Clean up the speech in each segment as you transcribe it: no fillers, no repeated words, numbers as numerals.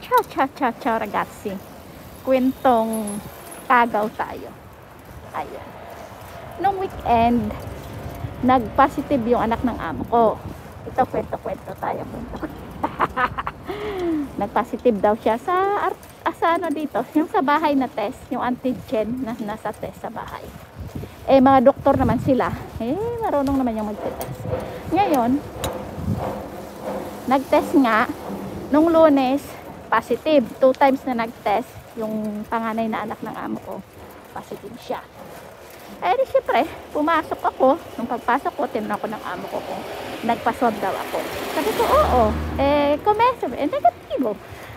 Ciao, ciao, ciao, ciao ragazzi. Kwentong kagaw tayo. Ayan. Nung weekend, nag-positive yung anak ng amo ko. Ito, kwento-kwento tayo. Nag-positive daw siya sa ano dito, yung sa bahay na test, yung antigen na nasa test sa bahay. Eh, mga doktor naman sila. Eh, marunong naman yung magte-test. Ngayon, nag-test nga, nung Lunes, positive. 2 times na nag-test, yung panganay na anak ng amo ko, positive siya. Eh, di syempre, pumasok ako. Nung pagpasok ko, tinanong ko ng amo ko kung nagpa-swab daw ako. Sabi ko, oo. Eh, negatibo.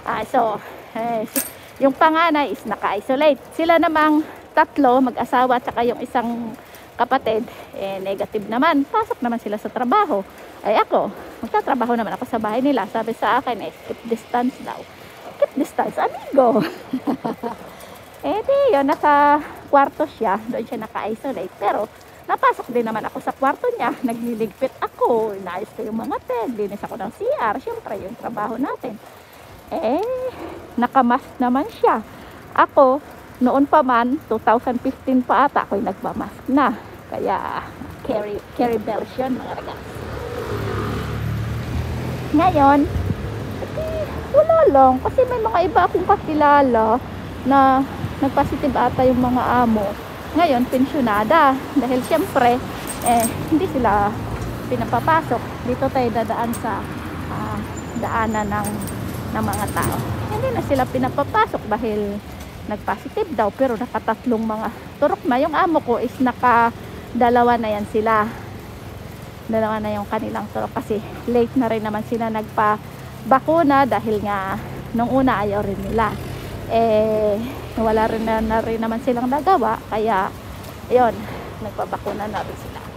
Yung panganay is naka-isolate. Sila namang tatlo, mag-asawa, tsaka yung isang kapatid, eh, negative naman. Pasok naman sila sa trabaho. Ay ako, magtatrabaho naman ako sa bahay nila. Sabi sa akin, eh, keep distance daw. Keep distance, amigo. Eh, di yun, nasa kwarto siya. Doon siya naka-isolate. Pero, napasok din naman ako sa kwarto niya. Nagliligpit ako. Inayos ko yung mga ted. Linis ako ng CR. Siyempre, yung trabaho natin. Eh, nakamask naman siya. Ako, noon pa man, 2015 pa ata, ako'y nagmamask na. Kaya, carry bells yun, mga ragas. Ngayon, wala lang. Kasi may mga iba akong kakilala na nagpositive ata yung mga amo. Ngayon, pensyonada. Dahil siyempre, hindi sila pinapapasok. Dito tayo dadaan sa daanan ng mga tao. Hindi na sila pinapapasok dahil nagpositive daw. Pero nakatatlong mga turok na. Yung amo ko is nakadalawa na yan sila. Dalawa na yung kanilang turok. Kasi late na rin naman sila nagpa-bakuna dahil nga nung una ayaw rin nila. Eh, wala rin na rin naman silang nagawa, kaya yun, nagpabakuna na rin sila.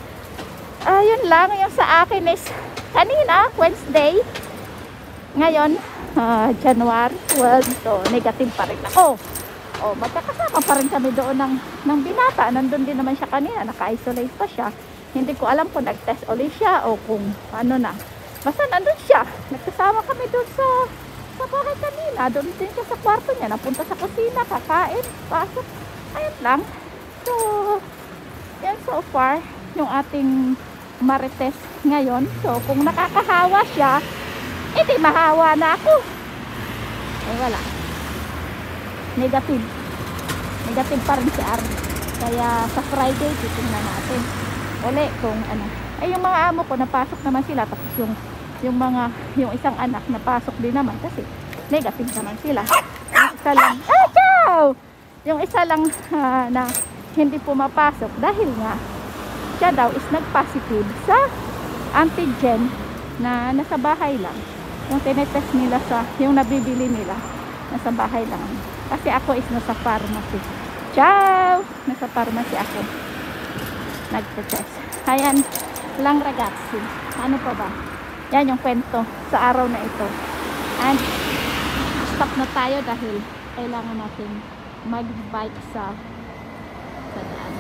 Yun lang, yung sa akin is kanina, Wednesday, ngayon January 12, so negative pa rin ako. Magkakasama pa rin kami doon ng binata. Nandun din naman siya kanina, naka-isolate pa siya. Hindi ko alam kung nag-test ulit siya o kung ano na, basta nandun siya. Nagkasama kami doon sa bahay kanina. Doon din siya sa kwarto niya. Napunta sa kusina, kakain, pasok. Ayun lang. So, yan so far yung ating marites ngayon. So, kung nakakahawa siya, edi mahawa na ako. Eh, wala. Negative. Negative pa rin si Arne. Kaya sa Friday, titingnan natin. Uli kung ano. Eh, yung mga amo ko, napasok naman sila. Tapos yung isang anak napasok din naman kasi negative naman sila. Yung isa lang, ciao! Yung isa lang na hindi pumapasok dahil nga siya daw is nag-positive sa antigen na nasa bahay lang. Yung tinetest nila yung nabibili nila nasa bahay lang. Kasi ako is nasa pharmacy. Ciao! Nasa pharmacy ako. Nagte-test. Ayan lang ragazzi. Ano pa ba? Yan yung kwento sa araw na ito. And stop na tayo dahil kailangan natin mag-bike sa daan.